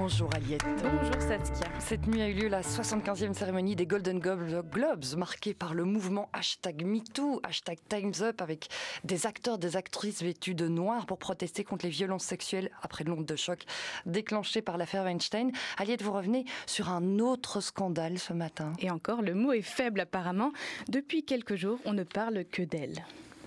Bonjour Aliette. Bonjour Saskia. Cette nuit a eu lieu la 75e cérémonie des Golden Globes, marquée par le mouvement #MeToo, #TimesUp, avec des acteurs, des actrices vêtus de noir pour protester contre les violences sexuelles après l'onde de choc déclenchée par l'affaire Weinstein. Aliette, vous revenez sur un autre scandale ce matin. Et encore, le mot est faible apparemment. Depuis quelques jours, on ne parle que d'elle.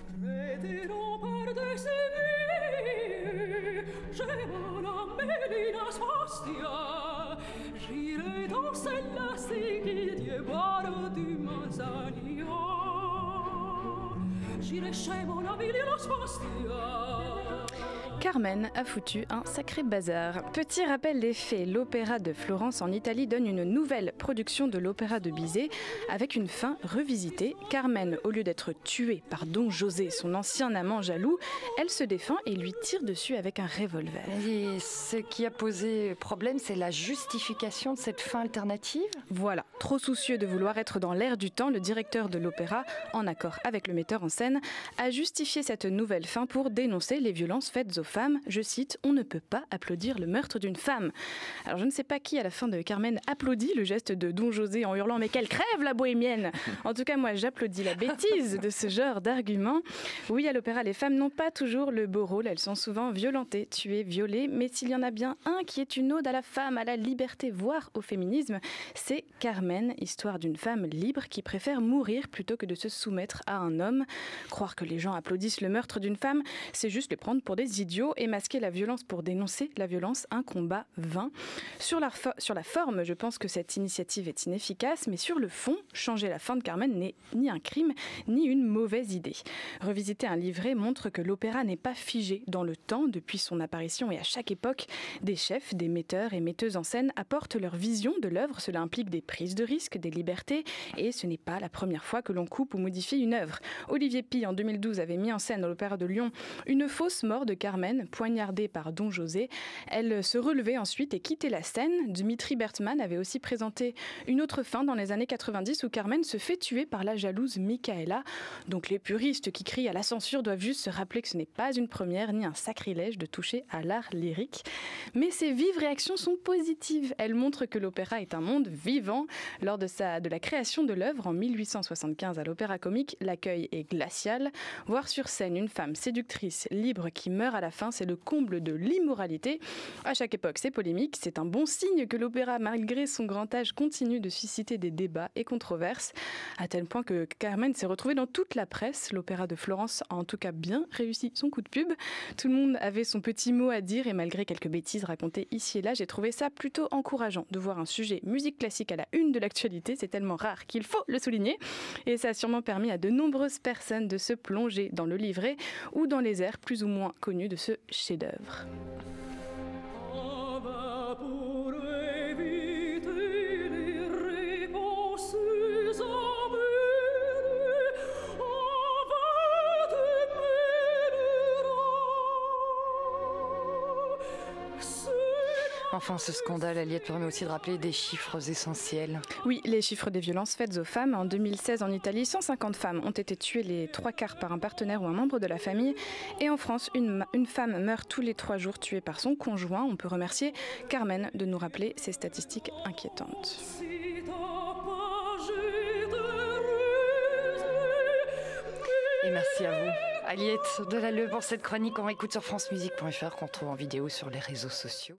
Carmen a foutu un sacré bazar. Petit rappel des faits, l'Opéra de Florence en Italie donne une nouvelle production de l'Opéra de Bizet avec une fin revisitée. Carmen, au lieu d'être tuée par Don José, son ancien amant jaloux, elle se défend et lui tire dessus avec un revolver. Et ce qui a posé problème, c'est la justification de cette fin alternative ? Voilà, trop soucieux de vouloir être dans l'air du temps, le directeur de l'opéra, en accord avec le metteur en scène, a justifié cette nouvelle fin pour dénoncer les violences faites aux femmes. Je cite, « On ne peut pas applaudir le meurtre d'une femme ». Alors je ne sais pas qui à la fin de Carmen applaudit le geste de Don José en hurlant « Mais qu'elle crève la bohémienne !» En tout cas, moi j'applaudis la bêtise de ce genre d'argument. Oui, à l'opéra, les femmes n'ont pas toujours le beau rôle, elles sont souvent violentées, tuées, violées, mais s'il y en a bien un qui est une ode à la femme, à la liberté, voire au féminisme, c'est Carmen, histoire d'une femme libre qui préfère mourir plutôt que de se soumettre à un homme. Croire que les gens applaudissent le meurtre d'une femme, c'est juste les prendre pour des idiots et masquer la violence pour dénoncer la violence, un combat vain. Sur la forme, je pense que cette initiative est inefficace, mais sur le fond, changer la fin de Carmen n'est ni un crime, ni une mauvaise idée. Revisiter un livret montre que l'opéra n'est pas figé dans le temps depuis son apparition et à chaque époque, des chefs, des metteurs et metteuses en scène apportent leur vision de l'œuvre. Cela implique des prises de risques, des libertés et ce n'est pas la première fois que l'on coupe ou modifie une œuvre. Olivier Py, en 2012, avait mis en scène à l'Opéra de Lyon une fausse mort de Carmen, poignardée par Don José. Elle se relevait ensuite et quittait la scène. Dmitri Bertman avait aussi présenté une autre fin dans les années 90 où Carmen se fait tuer par la jalouse Micaela. Donc les puristes qui crient à la censure doivent juste se rappeler que ce n'est pas une première ni un sacrilège de toucher à l'art lyrique. Mais ces vives réactions sont positives. Elles montrent que l'opéra est un monde vivant. Lors de la création de l'œuvre en 1875 à l'Opéra Comique, l'accueil est glacial. Voir sur scène une femme séductrice, libre, qui meurt à la fin, c'est le comble de l'immoralité. À chaque époque, c'est polémique. C'est un bon signe que l'opéra, malgré son grand âge, continue de susciter des débats et controverses, à tel point que Carmen s'est retrouvée dans toute la presse. L'Opéra de Florence a en tout cas bien réussi son coup de pub. Tout le monde avait son petit mot à dire et malgré quelques bêtises racontées ici et là, j'ai trouvé ça plutôt encourageant de voir un sujet musique classique à la une de l'actualité. C'est tellement rare qu'il faut le souligner. Et ça a sûrement permis à de nombreuses personnes de se plonger dans le livret ou dans les airs plus ou moins connus de ce chef-d'œuvre. Enfin, ce scandale, Aliette, permet aussi de rappeler des chiffres essentiels. Oui, les chiffres des violences faites aux femmes. En 2016, en Italie, 150 femmes ont été tuées, les 3/4 par un partenaire ou un membre de la famille. Et en France, une femme meurt tous les 3 jours tuée par son conjoint. On peut remercier Carmen de nous rappeler ces statistiques inquiétantes. Et merci à vous, Aliette Delalleux, pour cette chronique. On écoute sur francemusique.fr qu'on trouve en vidéo sur les réseaux sociaux.